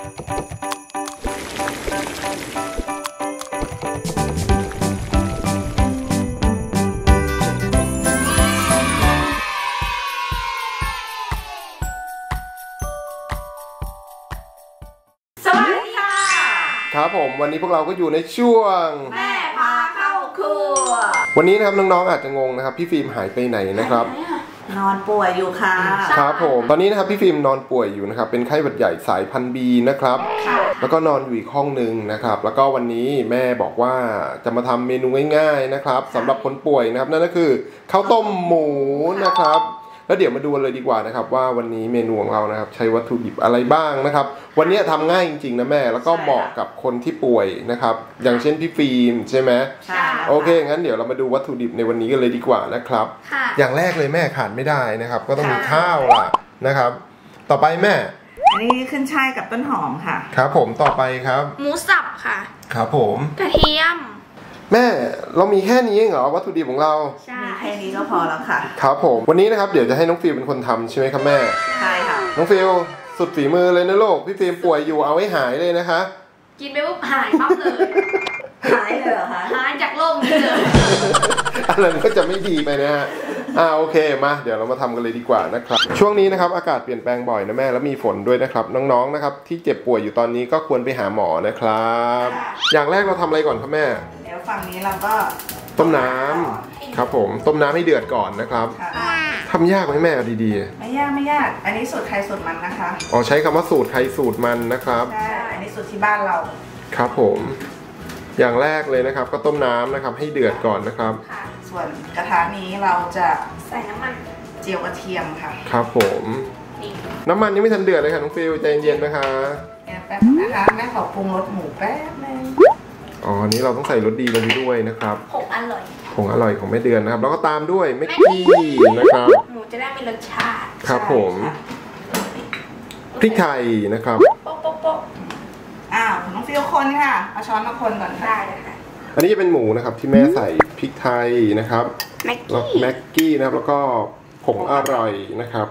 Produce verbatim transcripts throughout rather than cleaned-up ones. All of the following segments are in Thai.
ครับผมวันนี้พวกเราก็อยู่ในช่วงแม่พาเข้าครัววันนี้นะครับน้องๆอาจจะงงนะครับพี่ฟิล์มหายไปไหนนะครับนอนป่วยอยู่ค่ะครับผมตอนนี้นะครับพี่ฟิล์มนอนป่วยอยู่นะครับเป็นไข้หวัดใหญ่สายพันธุ์บีนะครับแล้วก็นอนอยู่อีกห้องนึงนะครับแล้วก็วันนี้แม่บอกว่าจะมาทำเมนูง่ายๆนะครับสำหรับคนป่วยนะครับนั่นก็คือข้าวต้มหมูนะครับแล้วเดี๋ยวมาดูเลยดีกว่านะครับว่าวันนี้เมนูของเรานะครับใช้วัตถุดิบอะไรบ้างนะครับวันนี้ทำง่ายจริงๆนะแม่แล้วก็เหมาะกับคนที่ป่วยนะครับอย่างเช่นพี่ฟิล์มใช่ไหมใช่โอเคงั้นเดี๋ยวเรามาดูวัตถุดิบในวันนี้กันเลยดีกว่านะครับอย่างแรกเลยแม่ขาดไม่ได้นะครับก็ต้องมีข้าวล่ะนะครับต่อไปแม่อันนี้ขึ้นช่ายกับต้นหอมค่ะครับผมต่อไปครับหมูสับค่ะครับผมกระเทียมแม่เรามีแค่นี้เองเหรอวัตถุดิบของเราใช่แค่นี้ก็พอแล้วค่ะครับผมวันนี้นะครับเดี๋ยวจะให้น้องฟิลเป็นคนทำใช่ไหมครับแม่ใช่ค่ะน้องฟิลสุดฝีมือเลยนะลูกพี่ฟิลป่วยอยู่เอาไว้หายเลยนะคะกินไปปุ๊บหายปั๊บเลยหายเลยเหรอคะหายจากโรคนี้เลยอะไรก็จะไม่ดีไปนะฮะอ่าโอเคมาเดี๋ยวเรามาทำกันเลยดีกว่านะครับช่วงนี้นะครับอากาศเปลี่ยนแปลงบ่อยนะแม่แล้วมีฝนด้วยนะครับน้องๆนะครับที่เจ็บป่วยอยู่ตอนนี้ก็ควรไปหาหมอนะครับอย่างแรกเราทำอะไรก่อนครับแม่เดี๋ยวฝั่งนี้เราก็ต้มน้ำครับผมต้มน้ำให้เดือดก่อนนะครับทำยากไหมแม่ดีๆไม่ยากไม่ยากอันนี้สูตรใครสูตรมันนะคะอ๋อใช้คำว่าสูตรใครสูตรมันนะครับใช่อันนี้สูตรที่บ้านเราครับผมอย่างแรกเลยนะครับก็ต้มน้ำนะครับให้เดือดก่อนนะครับส่วนกระทะนี้เราจะใส่น้ำมันเจียวกระเทียมค่ะครับผมน้ำมันยังไม่ทันเดือดเลยค่ะน้องฟิลใจเย็นๆนะคะแป๊บนะคะแม่ขอปรุงรสหมูแป๊บนึงอ๋อนี้เราต้องใส่รสดีลงไปด้วยนะครับผงอร่อยผงอร่อยของแม่เดือนนะครับแล้วก็ตามด้วยแม็กกี้นะครับหมูจะได้มีรสชาติครับผมพริกไทยนะครับโป๊ะโป๊ะโป๊ะอ้าวน้องฟิลคนค่ะเอาช้อนมาคนก่อนได้เลยค่ะอันนี้จะเป็นหมูนะครับที่แม่ใส่พริกไทยนะครับแม็กกี้แม็กกี้นะครับแล้วก็ผงอร่อยนะครับ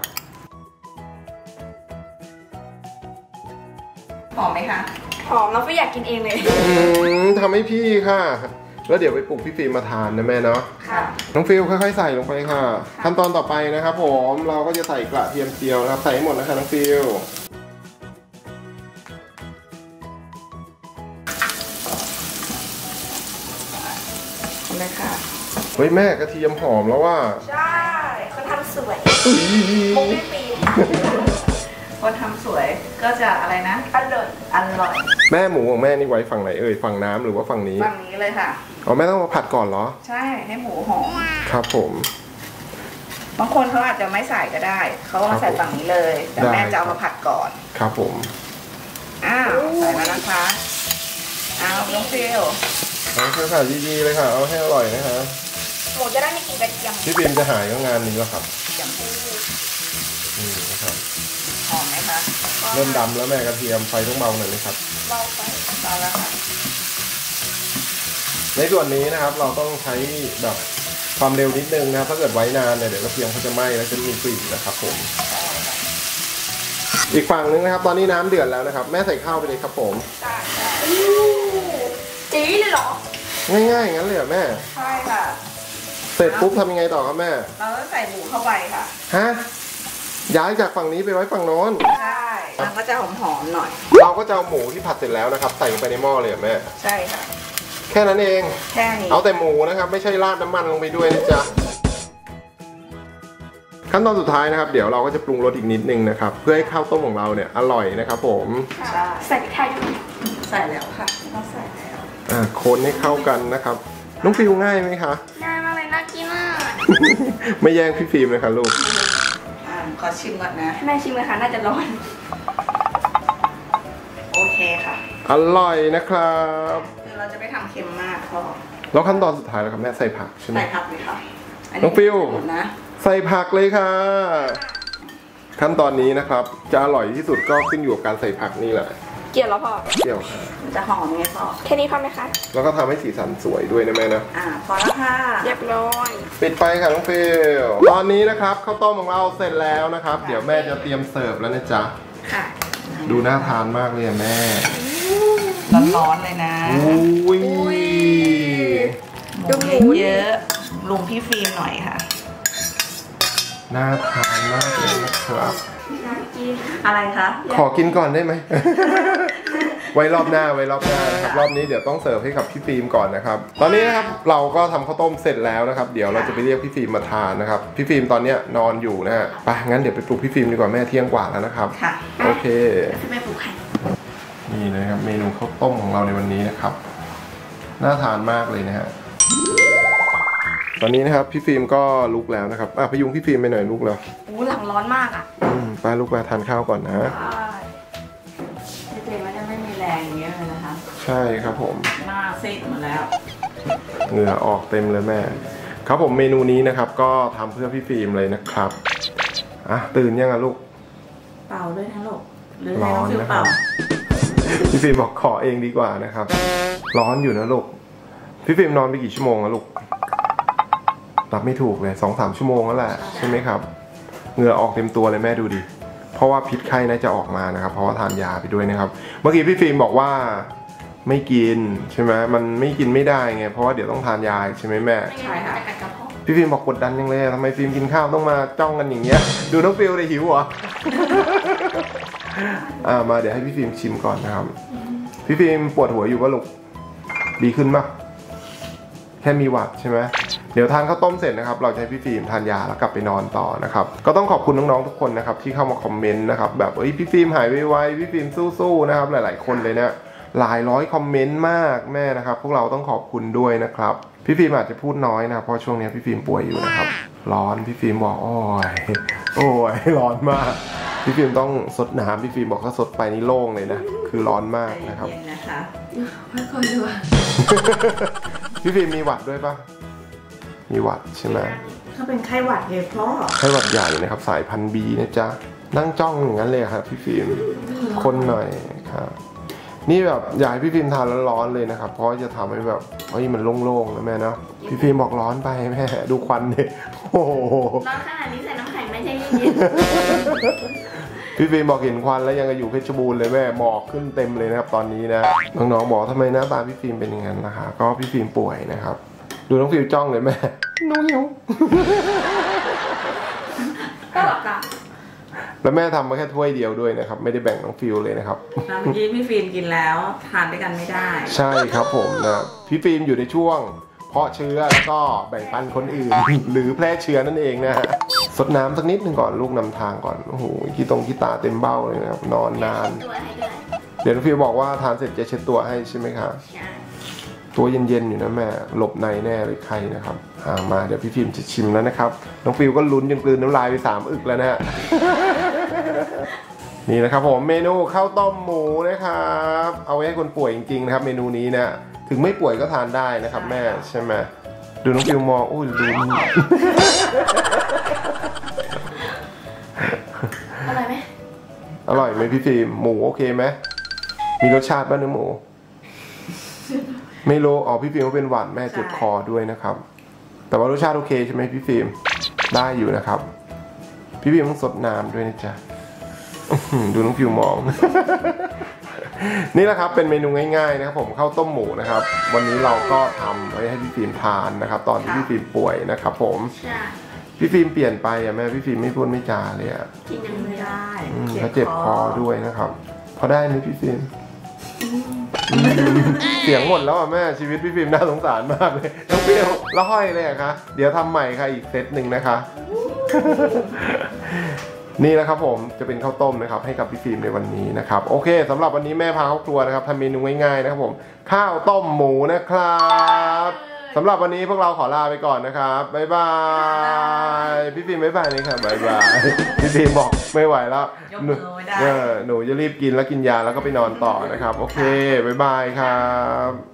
หอมไหมคะหอมเราไม่อยากกินเองเลยทำให้พี่ค่ะแล้วเดี๋ยวไปปลุกพี่ฟิล์มมาทานนะแม่เนาะค่ะน้องฟิลค่อยๆใส่ลงไปค่ะขั้นตอนต่อไปนะครับผมเราก็จะใส่กระเทียมเจียวนะครับใส่ให้หมดนะคะน้องฟิลเลยค่ะเฮ้ยแม่กระเทียมหอมแล้วว่าใช่เขาทำสวยมุกไม่ปีคนทำสวยก็จะอะไรนะอร่อยอร่อยแม่หมูของแม่นี่ไว้ฝั่งไหนเอ่ยฝั่งน้ำหรือว่าฝั่งนี้ฝั่งนี้เลยค่ะอ๋อแม่ต้องมาผัดก่อนเหรอใช่ให้หมูหอมครับผมบางคนเขาอาจจะไม่ใส่ก็ได้เขามาใส่ฝั่งนี้เลยแต่แม่จะเอามาผัดก่อนครับผมอ้าวใส่แล้วนะคะอ้าวน้องฟิลเอาค่ะดีๆเลยค่ะเอาให้อร่อยนะคะหมูจะได้ไม่กลิ่นกระเทียมพี่ฟิล์มจะหายก็งานนี้แล้วครับนี่นะครับหอมไหมคะเริ่มดำแล้วแม่กระเทียมไฟต้องเบาหน่อยนะครับเบาไปเบาแล้วค่ะในส่วนนี้นะครับเราต้องใช้แบบความเร็วนิดนึงนะครับถ้าเกิดไว้นานเนี่ยเดี๋ยวกระเทียมเขาจะไหม้แล้วจะมีกลิ่นนะครับผมอีกฝั่งนึงนะครับตอนนี้น้ำเดือดแล้วนะครับแม่ใส่ข้าวไปเลยครับผมจีเลยเหรอง่ายๆงั้นเลยเหรอแม่ใช่ค่ะเสร็จปุ๊บทำยังไงต่อครับแม่เราต้องใส่หมูเข้าไปค่ะฮะย้ายจากฝั่งนี้ไปไว้ฝั่งโน้นใช่มันก็จะหอมๆหน่อยเราก็จะเอาหมูที่ผัดเสร็จแล้วนะครับใส่ลงไปในหม้อเลยเหรอแม่ใช่ค่ะแค่นั้นเองแค่นี้เอาแต่หมูนะครับไม่ใช่ราดน้ำมันลงไปด้วยนะจ๊ะขั้นตอนสุดท้ายนะครับเดี๋ยวเราก็จะปรุงรสอีกนิดนึงนะครับเพื่อให้ข้าวต้มของเราเนี่ยอร่อยนะครับผมใส่พริกไทยด้วยใส่แล้วค่ะเราใส่แล้วอ่าคนให้เข้ากันนะครับน้องฟิลง่ายไหมคะง่ายมากเลยน่ากินมากไม่แย่งพี่ฟิล์มเลยค่ะลูกอ่าขอชิมก่อนนะแม่ชิมเลยค่ะน่าจะร้อนโอเคค่ะอร่อยนะครับคือเราจะไม่ทำเค็มมากพอแล้วขั้นตอนสุดท้ายแล้วครับแม่ใส่ผักใช่ไหมใส่ผักเลยค่ะน้องฟิลนะใส่ผักเลยค่ะขั้นตอนนี้นะครับจะอร่อยที่สุดก็ขึ้นอยู่กับการใส่ผักนี่แหละเกี่ยวแล้วพอเกี่ยวค่ะจะหอมไงพอแค่นี้พอไหมคะแล้วก็ทำให้สีสันสวยด้วยนะแม่นะอ่าพอแล้วค่ะเรียบร้อยปิดไฟค่ะน้องฟิลตอนนี้นะครับข้าวต้มของเราเสร็จแล้วนะครับเดี๋ยวแม่จะเตรียมเสิร์ฟแล้วนะจ๊ะค่ะดูน่าทานมากเลยแม่ร้อนๆเลยนะอุ้ยดูหมูเยอะลุงพี่ฟิล์มหน่อยค่ะน่าทานมากเลยนะครับอะไรคะขอกินก่อนได้ไหม ไว้รอบหน้าไว้รอบหน้านะครับรอบนี้เดี๋ยวต้องเสิร์ฟให้กับพี่ฟิล์มก่อนนะครับตอนนี้นะครับเราก็ทำข้าวต้มเสร็จแล้วนะครับเดี๋ยวเราจะไปเรียกพี่ฟิล์มมาทานนะครับพี่ฟิล์มตอนนี้นอนอยู่นะฮะไปงั้นเดี๋ยวไปปลุกพี่ฟิล์มดีกว่าแม่เที่ยงกว่าแล้วนะครับค่ะโอเคแม่ปลุกใครนี่เลยครับเมนูข้าวต้มของเราในวันนี้นะครับน่าทานมากเลยนะฮะตอนนี้นะครับพี่ฟิล์มก็ลุกแล้วนะครับอ่ะพยุงพี่ฟิล์มไปหน่อยลุกแล้วโอ้หลังร้อนมากอ่ะอืมไปลุกมาทานข้าวก่อนนะเจมันจะไม่มีแรงอย่างเงี้ยเลยนะคะใช่ครับผมหน้าซีดหมดแล้วเหงื่อออกเต็มเลยแม่ครับผมเมนูนี้นะครับก็ทำเพื่อพี่ฟิล์มเลยนะครับอ่ะตื่นยังอ่ะลูกเป่าด้วยนะลูกหรือร้อนนะครับพี่ฟิล์มบอกขอเองดีกว่านะครับร้อนอยู่นะลูกพี่ฟิล์มนอนไปกี่ชั่วโมงแล้วลูกนับไม่ถูกเลยสองสามชั่วโมงแล้วแหละใช่ไหมครับเหงื่อออกเต็มตัวเลยแม่ดูดิเพราะว่าพิษไข้น่าจะออกมานะครับเพราะว่าทานยาไปด้วยนะครับเมื่อกี้พี่ฟิล์มบอกว่าไม่กินใช่ไหมมันไม่กินไม่ได้ไงเพราะว่าเดี๋ยวต้องทานยาใช่ไหมแม่ใช่ค่ะพี่ฟิล์มบอกกดดันยังเลยทำไมฟิล์มกินข้าวต้องมาจ้องกันอย่างเงี้ยดูน้องฟิลเลยหิวเหรอ อ่ามาเดี๋ยวให้พี่ฟิล์มชิมก่อนนะครับพี่ฟิล์มปวดหัวอยู่ป่ะลูกดีขึ้นป่ะแค่มีหวัดใช่ไหมเดี๋ยวทานข้าวต้มเสร็จนะครับเราจะให้พี่ฟิล์มทานยาแล้วกลับไปนอนต่อนะครับก็ต้องขอบคุณน้องๆทุกคนนะครับที่เข้ามาคอมเมนต์นะครับแบบเอ้ยพี่ฟิล์มหายไวๆพี่ฟิล์มสู้ๆนะครับหลายๆคนเลยเนี่ยหลายร้อยคอมเมนต์มากแม่นะครับพวกเราต้องขอบคุณด้วยนะครับพี่ฟิล์มอาจจะพูดน้อยนะเพราะช่วงนี้พี่ฟิล์มป่วยอยู่นะครับร้อนพี่ฟิล์มบอกโอ้ยโอ้ยร้อนมากพี่ฟิล์มต้องสดน้ำพี่ฟิล์มบอกถ้าสดไปนี่โล่งเลยนะคือร้อนมากนะครับไม่ค่อยด้วยพี่ฟิล์มมีหวัดด้วยปะมีหวัดใช่ไหมเขาเป็นไข้หวัดเลยพ่อไข้หวัดใหญ่นะครับสายพันธุ์บีนะจ๊ะนั่งจ้องอย่างนั้นเลยครับพี่ฟิล์มคนหน่อยครับนี่แบบอยากให้พี่ฟิล์มทานร้อนๆเลยนะครับเพราะจะทำให้แบบเฮ้ยมันโล่งๆนะแม่เนาะพี่ฟิล์มบอกร้อนไปแม่ดูควันเลยโอ้โหร้อนขนาดนี้ใส่น้ำแข็งไม่ใช่เย็นพี่ฟิล์มบอกเห็นควันแล้วยังอยู่เพชรบูรณ์เลยแม่หมอกขึ้นเต็มเลยนะครับตอนนี้นะน้องๆบอกทำไมหน้าตาพี่ฟิล์มเป็นอย่างนั้นนะคะก็พี่ฟิล์มป่วยนะครับดูน้องฟิล์มจ้องเลยแม่น้องหิวก็หรอกะแล้วแม่ทำมาแค่ถ้วยเดียวด้วยนะครับไม่ได้แบ่งน้องฟิล์มเลยนะครับเมื่อกี้พี่ฟิล์มกินแล้วทานด้วยกันไม่ได้ใช่ครับผมนะพี่ฟิล์มอยู่ในช่วงเพาะเชื้อแล้วก็แบ่งปันคนอื่นหรือแพร่เชื้อนั่นเองนะฮะสดน้ำสักนิดหนึ่งก่อนลูกนำทางก่อนโอ้โหขี้ตรงขี้ตาเต็มเบ้าเลยนะครับนอนนานเดี๋ยวน้องฟิล์มบอกว่าทานเสร็จจะเช็ดตัวให้ใช่ไหมคะตัวเย็นๆอยู่นะแม่หลบในแน่เลยใครนะครับมาเดี๋ยวพี่ฟิล์มจะชิมแล้วนะครับน้องฟิลก็ลุ้นจนกลืนน้ำลายไปสามอึกแล้วนะฮะ นี่นะครับผมเมนูข้าวต้มหมูนะครับเอาไว้ให้คนป่วยจริงๆนะครับเมนูนี้นะถึงไม่ป่วยก็ทานได้นะครับแม่ใช่ไหมดูน้องฟิลมองอุ้ยลุ้นอร่อยไหมอร่อยไหมพี่ฟิล์มหมูโอเคไหมมีรสชาติบ้างเนื้อหมูไม่รู้อ๋อพี่ฟิล์มเป็นหวัดแม่เจ็บคอด้วยนะครับแต่ว่ารสชาติโอเคใช่ไหมพี่ฟิล์มได้อยู่นะครับพี่ฟิล์มต้องสดน้ำด้วยนะจ๊ะดูน้องฟิล์มมอง นี่แหละครับเป็นเมนูง่ายๆนะครับผมข้าวต้มหมูนะครับวันนี้เราก็ทำไว้ให้พี่ฟิล์มทานนะครับตอนที่พี่ฟิล์มป่วยนะครับผมพี่ฟิล์มเปลี่ยนไปอ่ะแม่พี่ฟิล์มไม่พูดไม่จาเลยอ่ะกินยังไม่ได้เขาเจ็บคอด้วยนะครับพอได้ไหมพี่ฟิล์มเสียงหมดแล้วอ่ะแม่ชีวิตพี่ฟิล์มน่าสงสารมากเลยน้องเปรี้ยวแล้วห้อยเลยอะคะเดี๋ยวทำใหม่ค่ะอีกเซตหนึ่งนะคะนี่นะครับผมจะเป็นข้าวต้มนะครับให้กับพี่ฟิล์มในวันนี้นะครับโอเคสำหรับวันนี้แม่พาเข้าครัวนะครับทำเมนูง่ายๆนะครับผมข้าวต้มหมูนะครับสำหรับวันนี้พวกเราขอลาไปก่อนนะครับบ๊ายบายพี่ฟิล์มบ๊ายบายเลยค่ะบ๊ายบายพี่ฟิล์มบอกไม่ไหวแล้วหนูหนูจะรีบกินแล้วกินยาแล้วก็ไปนอนต่อนะครับโอเคบ๊ายบายครับ